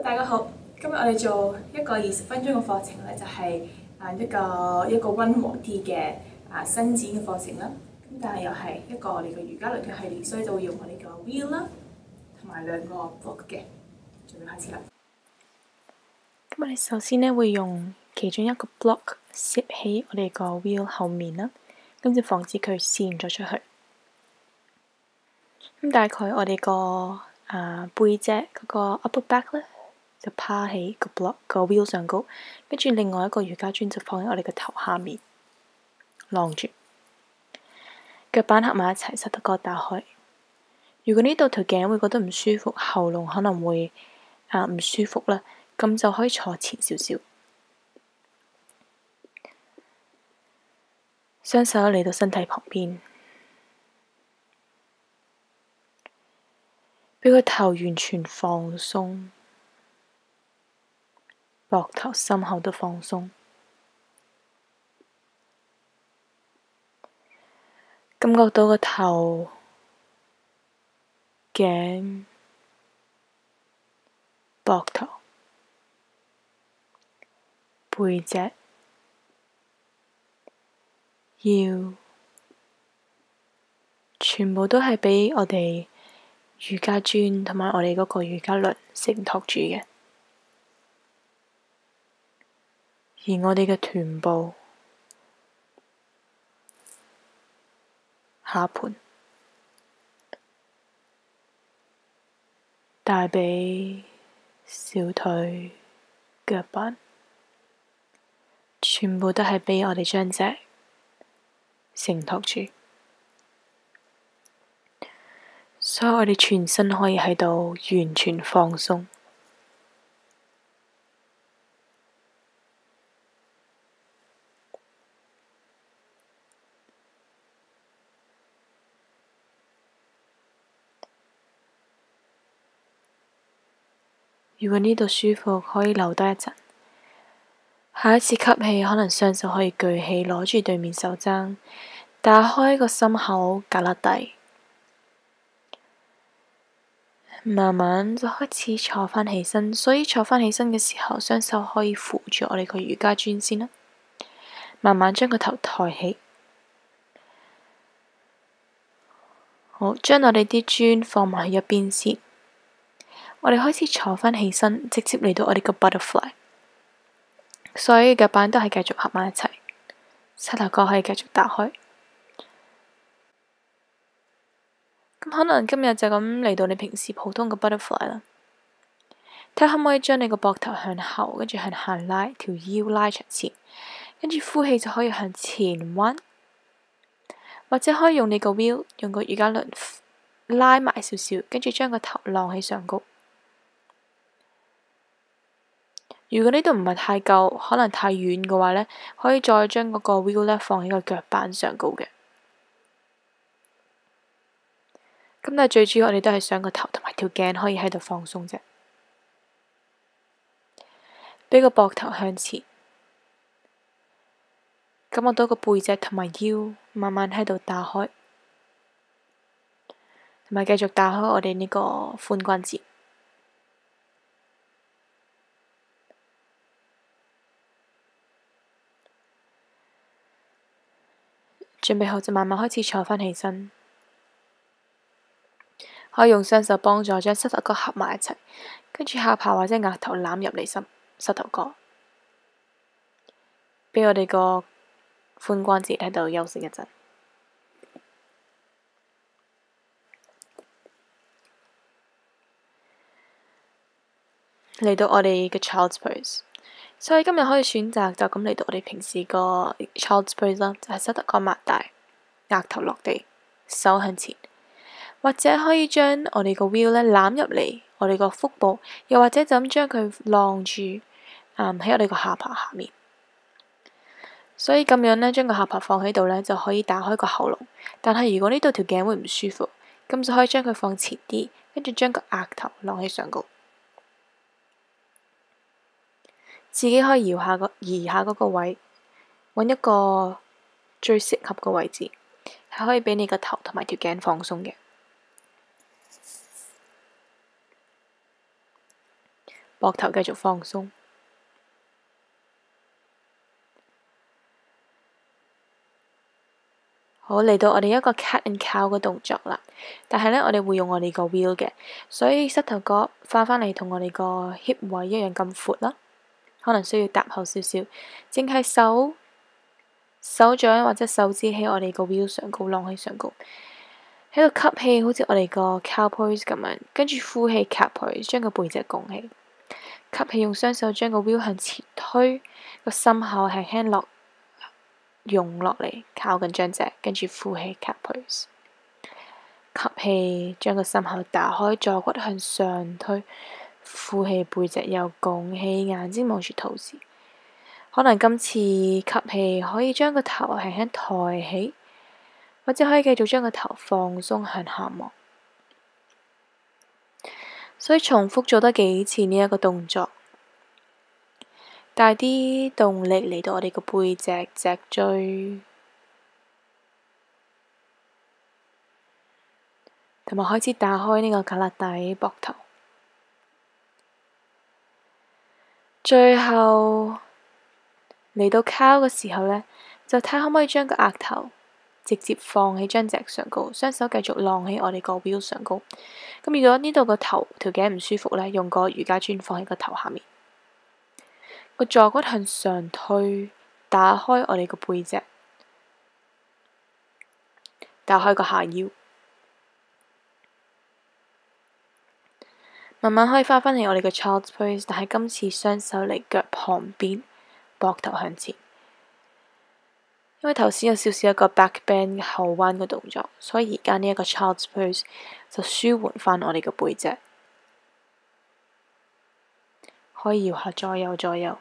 大家好，今日我哋做一個20分鐘嘅課程咧，就係一個溫和啲嘅伸展嘅課程啦。咁但係又係一個我哋嘅瑜伽輪嘅系列，所以就會用我哋嘅 wheel 啦，同埋兩個 block 嘅。準備開始啦。 咁我哋首先呢會用其中一個 block 攝喺我哋個 wheel 後面啦，咁就防止佢跣咗出去。咁大概我哋個背脊嗰個 upper back 咧，就趴喺個 block 個 wheel 上高，跟住另外一個瑜伽磚就放喺我哋個頭下面，晾住。腳板合埋一齊，膝頭哥打開。如果呢度條頸會覺得唔舒服，喉嚨可能會唔舒服啦，咁就可以坐前少少。雙手嚟到身體旁邊，俾個頭完全放鬆，膊頭、心口都放鬆，感覺到個頭、頸、膊頭、背脊、腰，全部都係俾我哋瑜伽磚同埋我哋嗰個瑜伽輪承托住嘅。而我哋嘅臀部、下盤、大髀、小腿、腳板，全部都係俾我哋將隻承托住，所以我哋全身可以喺度完全放鬆。如果呢度舒服，可以留低一陣。下一次吸氣，可能雙手可以舉起，攞住對面手踭，打開個心口，胳肋底，慢慢就開始坐返起身。所以坐返起身嘅時候，雙手可以扶住我哋個瑜伽磚先啦。慢慢將個頭抬起，好，將我哋啲磚放埋去一邊先。我哋開始坐返起身，直接嚟到我哋個 butterfly。所以腳板都係繼續合埋一齊，膝頭哥可以繼續打開。咁可能今日就咁嚟到你平時普通嘅 butterfly 啦。睇下可唔可以將你個膊頭向後，跟住向下拉，條腰拉長前，跟住呼氣就可以向前彎，或者可以用你個 wheel，用個瑜伽輪拉埋少少，跟住將個頭晾喺上高。如果呢度唔係太夠，可能太遠嘅話呢，可以再將嗰個 wheel 呢放喺個腳板上高嘅。咁但係最主要我哋都係想個頭同埋條頸可以喺度放鬆啫。俾個膊頭向前，感覺到個背脊同埋腰慢慢喺度打開，同埋繼續打開我哋呢個髖關節。準備好就慢慢開始坐返起身，可以用雙手幫助將膝頭哥合埋一齊，跟住下巴或者額頭攬入嚟膝頭哥，俾我哋個髖關節喺度休息一陣。嚟到我哋嘅 Child's Pose。所以今日可以選擇就咁嚟到我哋平時個 Child's Pose 啦，就係膝頭哥擘大，額頭落地，手向前，或者可以將我哋個 wheel 呢攬入嚟我哋個腹部，又或者就咁將佢晾住喺我哋個下巴下面。所以咁樣呢，將個下巴放喺度呢，就可以打開個喉嚨。但係如果呢度條頸會唔舒服，咁就可以將佢放前啲，跟住將個額頭晾喺上高。自己可以移下嗰個位，揾一個最適合嘅位置，係可以俾你個頭同埋條頸放鬆嘅。 膊頭繼續放鬆。好，嚟到我哋一個 cat and cow 嘅動作啦，但係呢，我哋會用我哋個 wheel 嘅，所以膝頭哥翻返嚟同我哋個 hip 位一樣咁闊啦，可能需要搭後少少，淨係手掌或者手指喺我哋個 wheel 上高晾喺上高，喺度吸氣，好似我哋個 cow pose 咁樣，跟住呼氣 cat pose，將個背脊拱起，吸氣用雙手將個 wheel 向前推，個心口輕輕用落嚟，靠近張脊，跟住呼氣 cat pose。吸氣，將個心口打開，坐骨向上推，呼氣背脊又拱起，眼睛望住肚臍。可能今次吸氣可以將個頭輕輕抬起，或者可以繼續將個頭放鬆向下望。所以重複做多幾次呢一個動作。帶啲動力嚟到我哋個背脊、脊椎，同埋開始打開呢個胳肋底、膊頭。最後嚟到靠嘅時候呢，就睇可唔可以將個額頭直接放喺張脊上高，雙手繼續晾喺我哋個 wheel 上高。咁如果呢度個頭條頸唔舒服呢，用個瑜伽磚放喺個頭下面。個坐骨向上推，打開我哋個背脊，打開個下腰，慢慢可以翻返嚟我哋嘅 child's pose， 但係今次雙手嚟腳旁邊，膊頭向前。因為頭先有少少一個 back bend 後彎嘅動作，所以而家呢一個 child's pose 就舒緩翻我哋嘅背脊，可以搖下左右左右。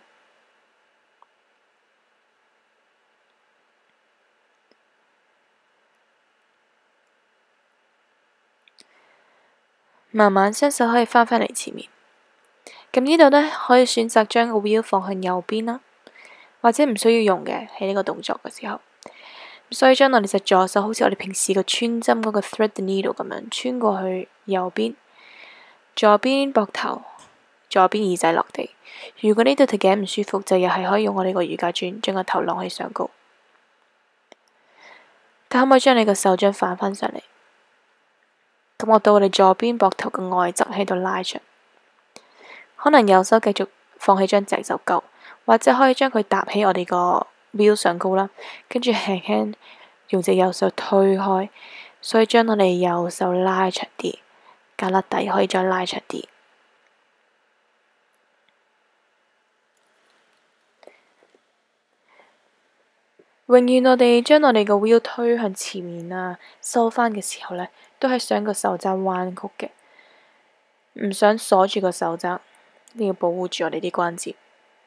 慢慢雙手可以翻返嚟前面，咁呢度呢，可以選擇將個 wheel 放向右邊啦，或者唔需要用嘅喺呢個動作嘅時候，所以將我哋隻左手好似我哋平時個穿針嗰個 thread the needle 咁樣穿過去右邊，左邊膊頭，左邊耳仔落地。如果呢度條頸唔舒服，就又係可以用我哋個瑜伽磚將個頭晾起上高。睇可唔可以將你個手掌反返上嚟？咁我到我哋左邊膊頭嘅外側喺度拉長，可能右手繼續放喺張脊就夠，或者可以將佢搭喺我哋個 wheel 上高啦，跟住輕輕用隻右手推開，所以將我哋右手拉長啲，胳肋底可以再拉長啲。永遠我哋將我哋個 wheel 推向前面啊，收返嘅時候呢，都係想個手踭彎曲嘅，唔想鎖住個手踭，一定要保護住我哋啲關節。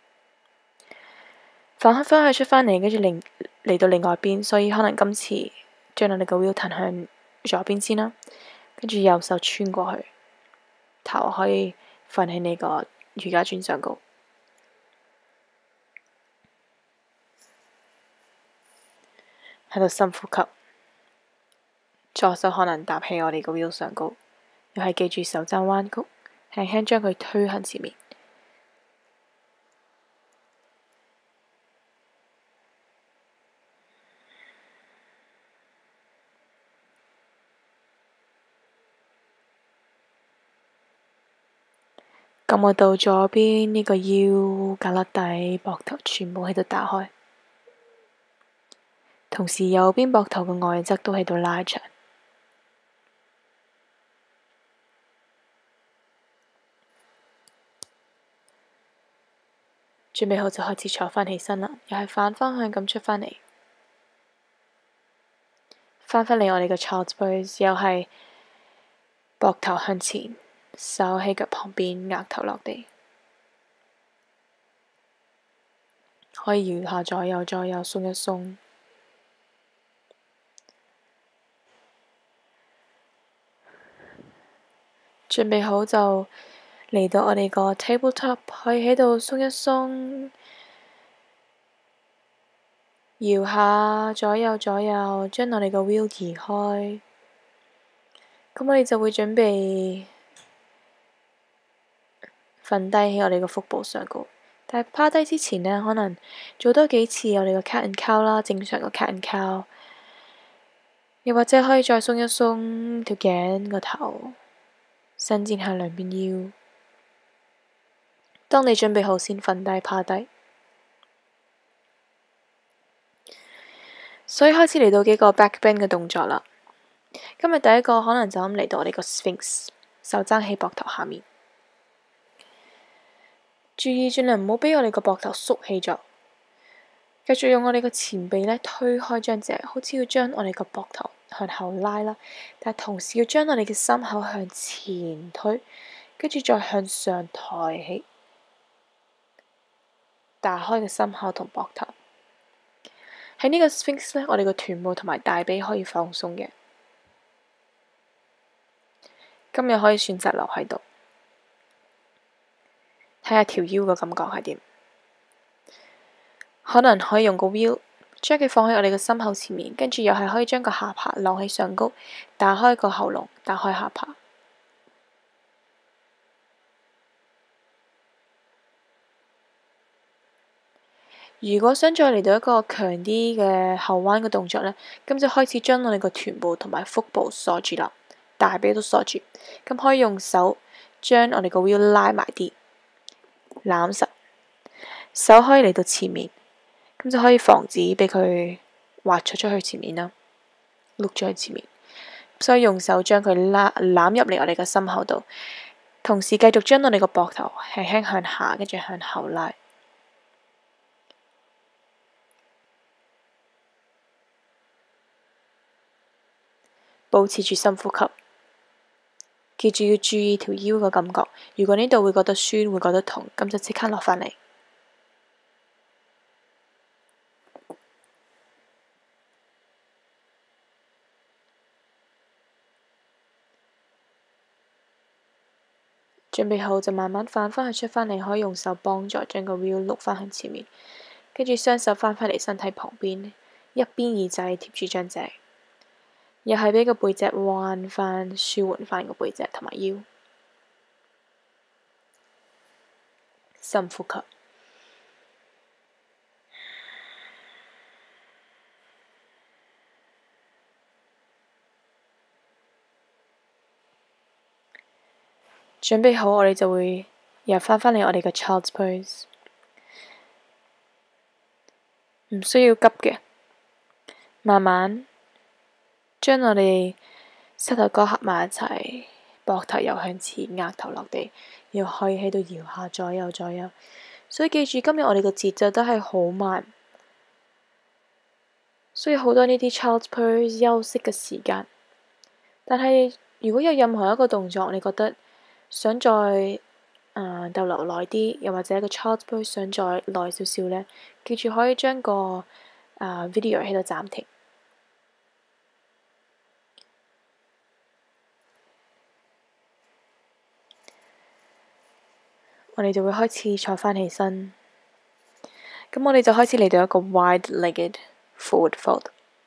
反去出返嚟，跟住嚟到另外邊，所以可能今次將我哋個 wheel 褪向左邊先啦，跟住右手穿過去，頭可以瞓喺你個瑜伽磚上高。喺度深呼吸，左手可能搭喺我哋個 wheel 上高，又係記住手踭彎曲，輕輕將佢推向前面。咁我到左邊呢個腰、胳肋底、膊頭全部喺度打開。同時右邊膊頭嘅外側都喺度拉長，準備好就開始坐返起身啦，又係反方向咁出返嚟，返返嚟我哋嘅 child's pose， 又係膊頭向前，手喺腳旁邊，額頭落地，可以搖下左右左右，鬆一鬆。準備好就嚟到我哋個 tabletop， 可以喺度鬆一鬆，搖下左右左右，將我哋個 wheel 移開。咁我哋就會準備瞓低喺我哋個腹部上高。但係趴低之前呢，可能做多幾次我哋個 cat and cow 啦，正常個 cat and cow。又或者可以再鬆一鬆條頸個頭，伸展下兩邊腰。當你準備好先瞓低趴低。所以開始嚟到幾個 back bend 嘅動作啦。今日第一個可能就咁嚟到我哋個 Sphinx， 手踭喺膊頭下面。注意盡量唔好俾我哋個膊頭縮起咗，繼續用我哋個前臂呢推開張席，好似要將我哋個膊頭向後拉啦，但係同時要將我哋嘅心口向前推，跟住再向上抬起，打開個心口同膊頭。喺呢個 Sphinx 呢，我哋個臀部同埋大髀可以放鬆嘅。今日可以選擇留喺度，睇下條腰嘅感覺係點。可能可以用個 wheel 將佢放喺我哋嘅心口前面，跟住又係可以將個下巴晾喺上高，打開個喉嚨，打開下巴。如果想再嚟到一個強啲嘅後彎嘅動作呢，咁就開始將我哋個臀部同埋腹部鎖住啦，大髀都鎖住。咁可以用手將我哋個 wheel 拉埋啲，攬實，手可以嚟到前面，咁就可以防止俾佢滑出去前面啦，碌咗去前面。所以用手將佢攬入嚟我哋嘅心口度，同時繼續將我哋個膊頭輕輕向下，跟住向後拉。保持住深呼吸，記住要注意條腰嘅感覺。如果呢度會覺得酸，會覺得痛，咁就即刻落返嚟。準備好就慢慢反返去出返嚟，可以用手幫助將個 wheel 碌返向前面，跟住雙手翻返嚟身體旁邊，一邊耳仔貼住張席。又係俾個背脊彎返，舒緩返個背脊同埋腰。深呼吸。準備好，我哋就會又翻返嚟我哋嘅 Child's Pose。唔需要急嘅，慢慢。將我哋膝頭哥合埋一齊，膊頭又向前，額頭落地，又可以喺度搖下左右左右。所以記住，今日我哋嘅節奏都係好慢，所以好多呢啲 Child's Pose 休息嘅時間。但係如果有任何一個動作，你覺得想再逗留耐啲，又或者一個 Child's Pose 想再耐少少呢，記住可以將個video 喺度暫停。我哋就會開始坐返起身，咁我哋就開始嚟到一個 wide-legged forward fold。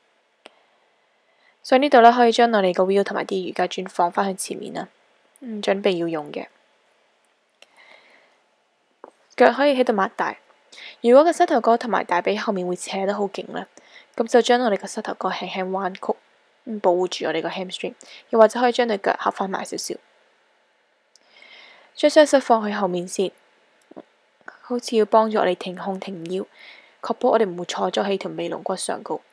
所以呢度呢，可以將我哋個 wheel 同埋啲瑜伽磚放返去前面啦，準備要用嘅。腳可以喺度擘大。如果個膝頭哥同埋大髀後面會扯得好勁呢，咁就將我哋個膝頭哥輕輕彎曲，保護住我哋個 hamstring。又或者可以將對腳合返埋少少。將雙手放喺後面先，好似要幫助我哋挺胸挺腰，確保我哋唔會坐咗喺條尾龍骨上高。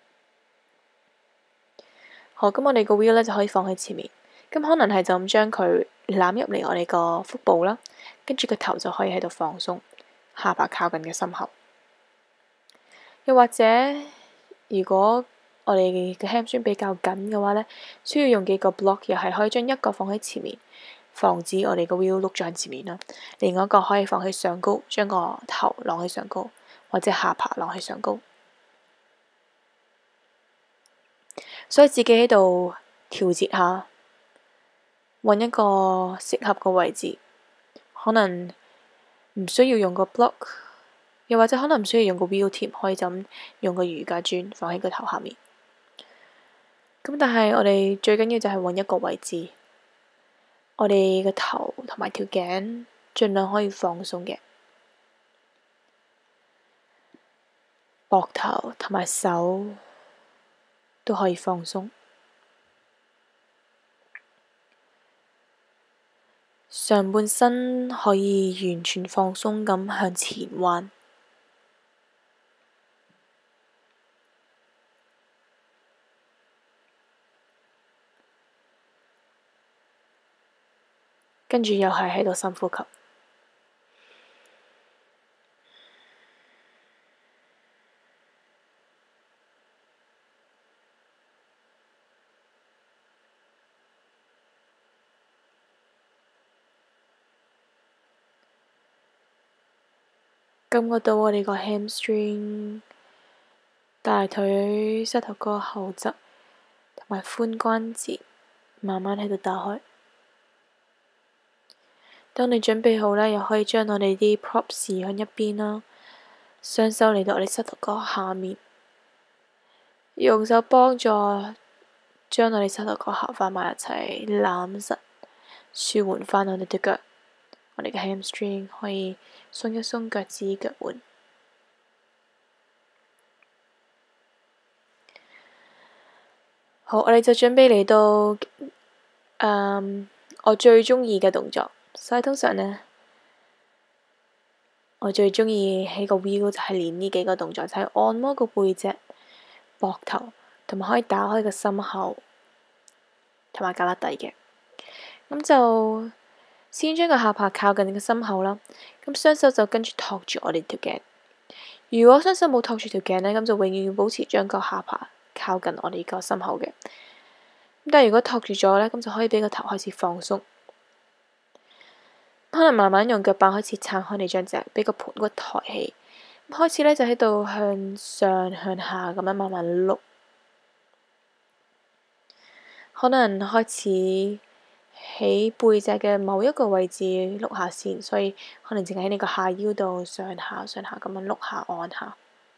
好，咁我哋個 wheel 呢就可以放喺前面，咁可能係就咁將佢攬入嚟我哋個腹部啦，跟住個頭就可以喺度放鬆，下巴靠近嘅心口。又或者，如果我哋嘅 hamstring 比較緊嘅話呢，需要用幾個 block， 又係可以將一個放喺前面。防止我哋個 wheel 碌咗喺前面啦，另外一個可以放喺上高，將個頭晾喺上高，或者下巴晾喺上高。所以自己喺度調節下，揾一個適合個位置，可能唔需要用個 block， 又或者可能唔需要用個 wheel 貼，可以就咁用個瑜伽磚放喺個頭下面。咁但係我哋最緊要就係揾一個位置。我哋個頭同埋條頸盡量可以放鬆嘅。膊頭同埋手都可以放鬆。上半身可以完全放鬆咁向前彎。跟住又係喺度深呼吸。感覺到我哋個 hamstring、大腿、膝頭哥後側同埋髖關節慢慢喺度打開。當你準備好啦，又可以將我哋啲 props 移向一邊啦，雙手嚟到我哋膝頭哥下面，用手幫助將我哋膝頭哥合翻埋一齊，攬實，舒緩翻我哋對腳。我哋嘅 hamstring 可以鬆一鬆腳趾腳腕。好，我哋就準備嚟到我最鍾意嘅動作。所以通常呢，我最鍾意喺個 wheel 就係練呢幾個動作，就係按摩個背脊、膊頭，同埋可以打開個心口同埋胳肋底嘅。咁就先將個下巴靠近你個心口啦，咁雙手就跟住托住我哋條頸。如果雙手冇托住條頸呢，咁就永遠要保持將個下巴靠近我哋個心口嘅。咁但係如果托住咗呢，咁就可以俾個頭開始放鬆。可能慢慢用腳板開始撐開你張脊，俾個盤骨抬起。開始呢，就喺度向上向下咁樣慢慢碌。可能開始喺背脊嘅某一個位置碌下先，所以可能淨係喺你個下腰度上下上下咁樣碌下按下。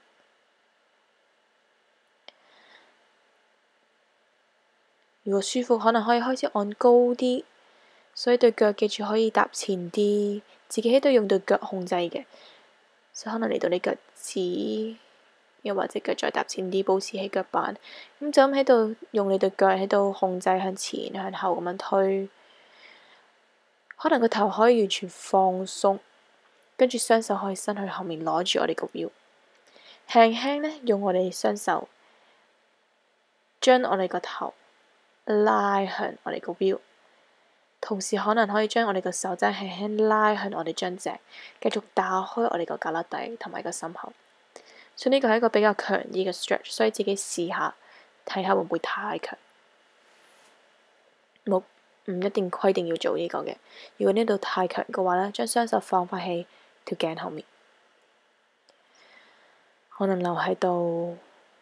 如果舒服，可能可以開始按高啲，所以對腳記住可以踏前啲，自己喺度用對腳控制嘅，所以可能嚟到你腳趾，又或者腳再踏前啲，保持喺腳板，咁就咁喺度用你對腳喺度控制向前向後咁樣推。可能個頭可以完全放鬆，跟住雙手可以伸去後面攞住我哋個 wheel，輕輕呢，用我哋雙手將我哋個頭拉向我哋個 wheel，同時可能可以將我哋個手踭輕輕拉向我哋張脊，繼續打開我哋個胳肋底同埋個心口。所以呢個係一個比較強啲嘅 stretch， 所以自己試下睇下會唔會太強。唔一定規定要做呢個嘅。如果呢度太強嘅話呢，將雙手放返喺條頸後面，可能留喺度，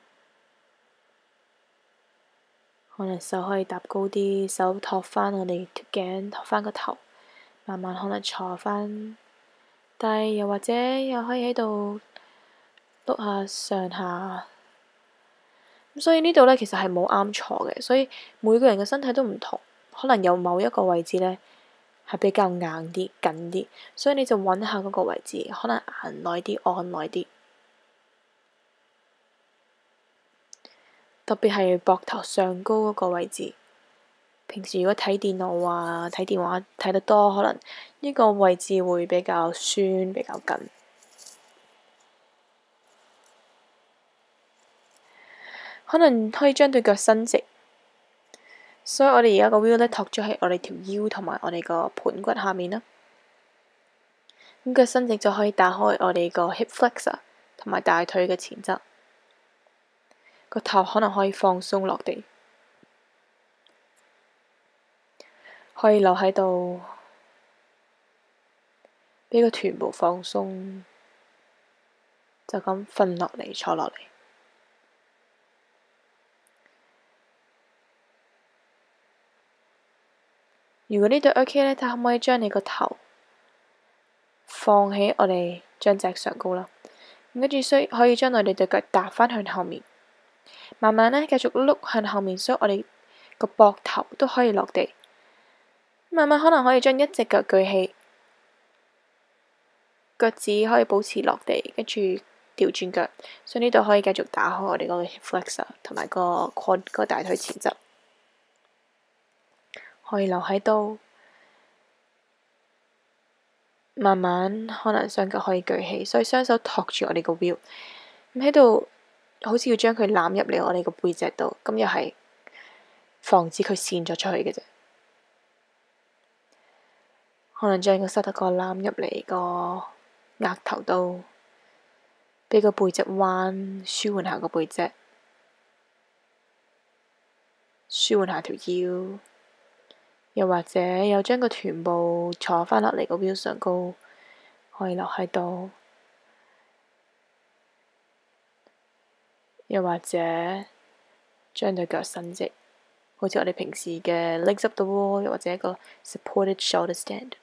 可能手可以搭高啲，手托返我哋條頸，托返個頭，慢慢可能坐返低，又或者又可以喺度碌下上下。咁所以呢度呢，其實係冇啱錯嘅，所以每個人嘅身體都唔同。可能有某一個位置呢係比較硬啲、緊啲，所以你就揾下嗰個位置，可能硬耐啲、按耐啲。特別係膊頭上高嗰個位置，平時如果睇電腦啊、睇電話睇得多，可能呢個位置會比較酸、比較緊。可能可以將對腳伸直。所以我哋而家個 wheel 呢，托咗喺我哋條腰同埋我哋個盤骨下面啦。咁腳伸直就可以打開我哋個 hip flexor 同埋大腿嘅前側。個頭可能可以放鬆落地，可以留喺度，俾個臀部放鬆，就咁瞓落嚟，坐落嚟。如果呢度 OK 呢，睇可唔可以將你個頭放喺我哋張脊上高啦。跟住可以將我哋對腳搭返向後面，慢慢呢繼續碌向後面，所以我哋個膊頭都可以落地。慢慢可能可以將一隻腳舉起， 腳趾可以保持落地，跟住調轉腳，所以呢度可以繼續打開我哋嗰個 hip flexor 同埋個 quad 個大腿前側，可以留喺度。慢慢可能雙腳可以舉起，所以雙手托住我哋個 wheel。咁喺度好似要將佢攬入嚟我哋個背脊度，咁又係防止佢跣咗出去嘅啫。可能將個膝頭哥攬入嚟個額頭度，俾個背脊彎，舒緩下個背脊，舒緩下條腰。又或者又將個臀部坐返落嚟個 wheel 上高，可以留喺度。又或者將對腳伸直，好似我哋平時嘅 legs up the wall，又或者一個 supported shoulder stand。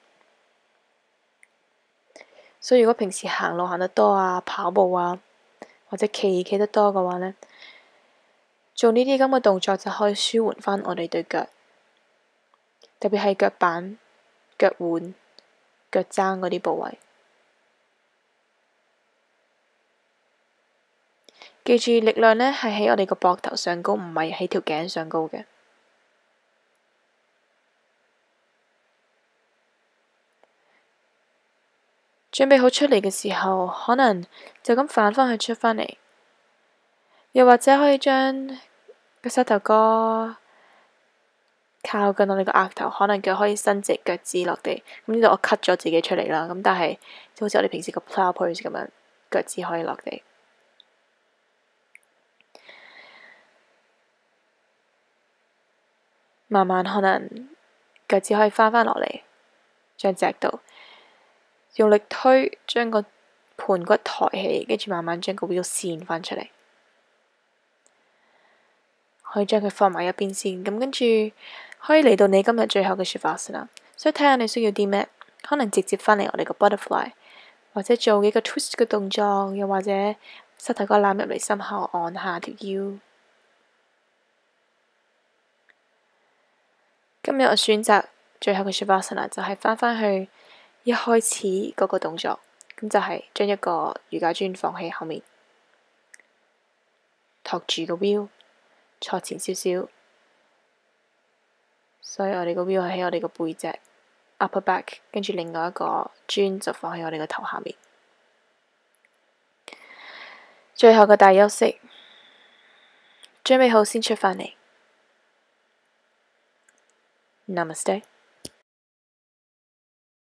所以如果平時行路行得多啊，跑步啊，或者企得多嘅話呢，做呢啲咁嘅動作就可以舒緩返我哋對腳。特別係腳板、腳腕、腳踭嗰啲部位。記住力量呢係喺我哋個膊頭上高，唔係喺條頸上高嘅。準備好出嚟嘅時候，可能就咁反返去出返嚟，又或者可以將個膝頭哥靠近我哋個額頭，可能腳可以伸直，腳趾落地。咁呢度我 cut 咗自己出嚟啦。咁但係就好似我哋平時個 plow pose 咁樣，腳趾可以落地。慢慢可能腳趾可以翻返落嚟，將脊度用力推，將個盤骨抬起，跟住慢慢將個 wheel 跣返出嚟。可以將佢放埋一邊先，咁跟住可以嚟到你今日最後嘅說法先啦。所以睇下你需要啲咩，可能直接返嚟我哋個 butterfly， 或者做幾個 twist 嘅動作，又或者膝頭哥攬入嚟心口按下條腰。今日我選擇最後嘅說法先啦，就係返去一開始嗰個動作，咁就係將一個瑜伽磚放喺後面，托住個 wheel。坐前少少，所以我哋個 wheel 係喺我哋個背脊 upper back， 跟住另外一個磚就放喺我哋個頭下面。最後個大休息，準備好先出返嚟。Namaste。